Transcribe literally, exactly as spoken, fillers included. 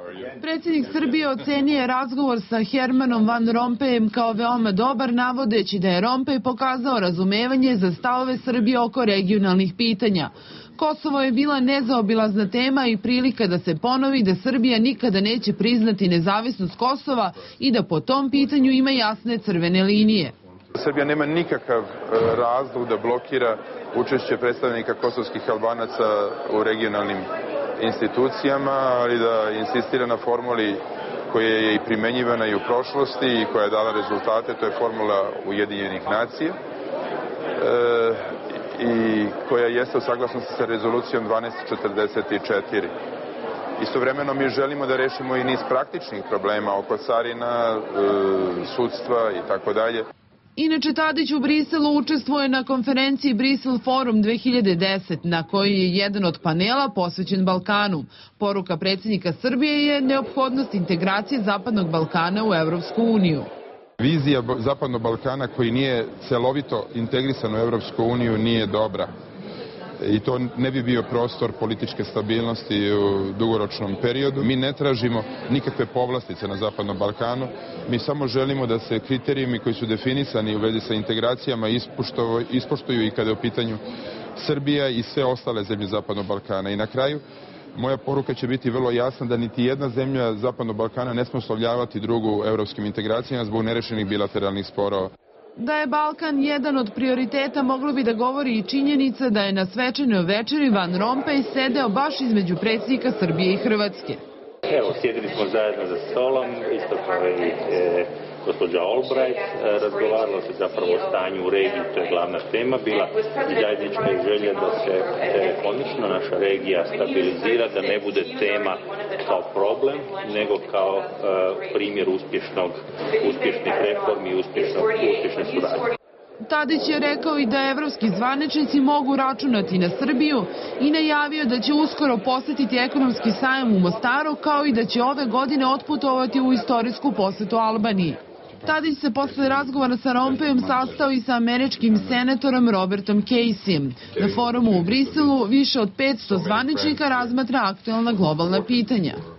Predsjednik Srbije ocenio je razgovor sa Hermanom Van Rompujem kao veoma dobar, navodeći da je Rompuy pokazao razumevanje za stavove Srbije oko regionalnih pitanja. Kosovo je bila nezaobilazna tema i prilika da se ponovi da Srbija nikada neće priznati nezavisnost Kosova i da po tom pitanju ima jasne crvene linije. Srbija nema nikakav razlog da blokira učešće predstavnika kosovskih Albanaca u regionalnim institucijama, ali da insistira na formuli koja je i primenjivana i u prošlosti i koja je dala rezultate, to je formula Ujedinjenih nacija e, i koja jeste u saglasnosti sa rezolucijom dvanaest četrdeset četiri. Istovremeno mi želimo da rešimo i niz praktičnih problema oko carina, e, sudstva i tako dalje. Inače, Tadić u Briselu učestvuje na konferenciji Brisel Forum dve hiljade desete, na kojoj je jedan od panela posvećen Balkanu. Poruka predsjednika Srbije je neophodnost integracije Zapadnog Balkana u Evropsku uniju. Vizija Zapadnog Balkana koji nije celovito integrisan u Evropsku uniju nije dobra. I to ne bi bio prostor političke stabilnosti u dugoročnom periodu. Mi ne tražimo nikakve povlastice na Zapadnom Balkanu, mi samo želimo da se kriterijumi koji su definisani u vezi sa integracijama ispoštuju i kada je u pitanju Srbija i sve ostale zemlje Zapadnog Balkana. I na kraju, moja poruka će biti vrlo jasna da niti jedna zemlja Zapadnog Balkana ne sme uslovljavati drugu evropskim integracijama zbog nerešenih bilateralnih sporova. Da je Balkan jedan od prioriteta moglo bi da govori i činjenica da je na svečanoj večeri Van Rompuy sedeo baš između predsjednika Srbije i Hrvatske. Evo, sjedili smo zajedno za stolom, isto kao i e, gospođa Albright, e, razgovaralo se zapravo o stanju u regiji, to je glavna tema bila i zajednička želja da se e, konačno naša regija stabilizira, da ne bude tema kao problem, nego kao e, primjer uspješnog, uspješnih reformi i uspješnog, uspješne suradnje. Tadić je rekao i da evropski zvaničnici mogu računati na Srbiju i najavio da će uskoro posjetiti ekonomski sajam u Mostaru, kao i da će ove godine otputovati u istorijsku posetu Albaniji. Tadić se posle razgovora sa Rompuyem sastao i sa američkim senatorom Robertom Caseyem. Na forumu u Briselu više od petsto zvaničnika razmatra aktuelna globalna pitanja.